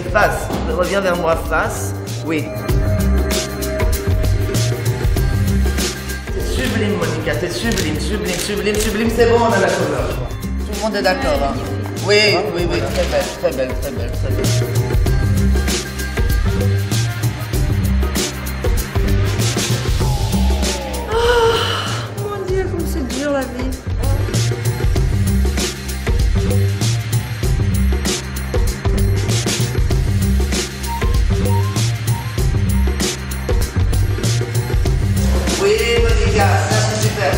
face. Reviens vers moi, face. Oui. C'est sublime, Monica, c'est sublime, sublime, sublime, sublime. C'est bon, on a la couleur. Tout le monde est d'accord, hein? Oui, oui, oui, très belle, très belle, très belle, très belle. Mon Dieu, comme c'est dur la vie. Oui, Monica, ça c'est super.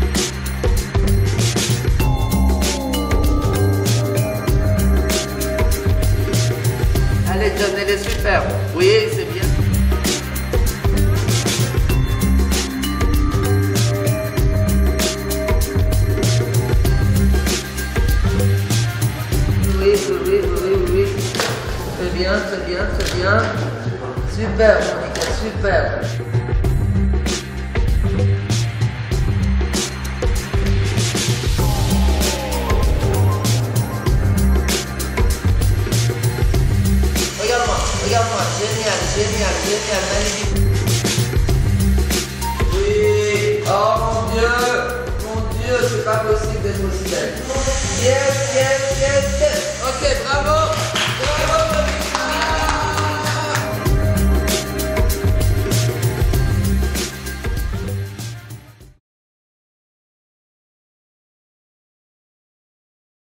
Allez, John, elle est super. Oui, c'est bien. Oui, oui, oui, oui, oui. C'est bien, c'est bien, c'est bien. Super, Monica, super. Regarde-moi, génial, génial, génial, magnifique. Oui, oh mon Dieu, c'est pas possible d'être aussi belle. Yes, yes, yes, yes. Ok, bravo.